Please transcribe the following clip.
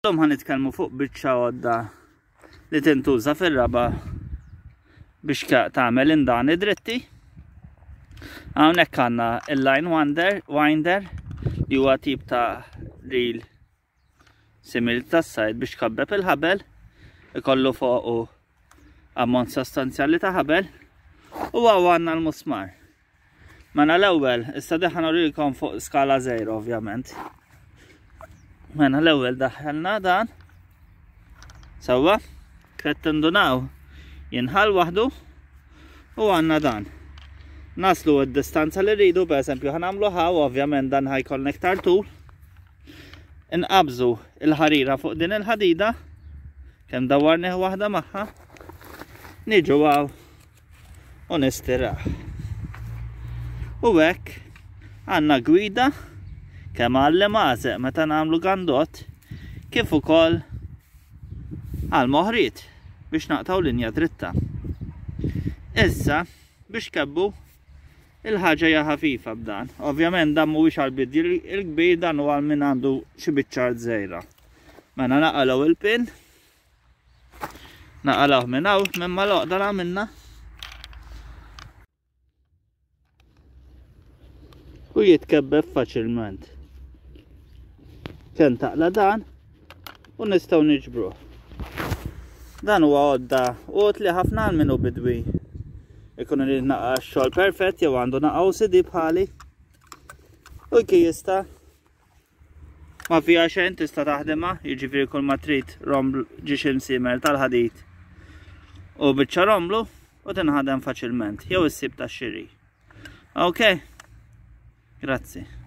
Lum ħanitkellmu fuq biċċa għodda li tintuża fir-raba biex tagħmel indani dritti. Hawnhekk għandna il-line winder li huwa tip ta' reel simili tas-sajd biex tkabbeb il-ħabel, ikollu fuqu ammont sostanzjali ta' ħabel, u għandna l-musmar. Mena l-ewwel, issa diħan urilkom fuq skala 0 ovvjament. Mena l-ewwel daħħalna dan. Sewwa, qed tindunaw jinħal waħdu u għandna dan. Naslu d-distanza li rridu, pereżempju ħanamlu ħaw, ovvjament dan ħajkoll nektar tul. Inqabżu il-ħarira fuq din il-ħadida, kemm dawwarnieh waħda magħha. Niġu għaw u nistiraħ. U hekk għandna gwida kemm għall-mażeq meta nagħmlu gandot kif ukoll għall-moħriet biex naqtaw linja dritta. Issa biex kebbu il-ħaġa hija ħafifa b'dan. Ovvjament dan mhuwiex għall-bidji il-kbir, dan huwa għal min għandu xi biċċar żgħira. Mela naqalgħu il-pin, naqalgħu minn hawn minn ma l-oqda għamilna. U jitkebbeb faċilment. Kien taqla dan u nistgħu niġbruh. Dan huwa għodda utli ħafna għal minnu bidwi ikun li naqa x-xogħol perfett jew għandu naqa' OCD bħali. U jista' ma fiha xejn tista' taħdimha, jiġifieri kull ma trid rombl ġiex imsiemer tal-ħadid u biċċa romblu u tinħadem faċilment jew issib tax-xiri. Okay. Grazie.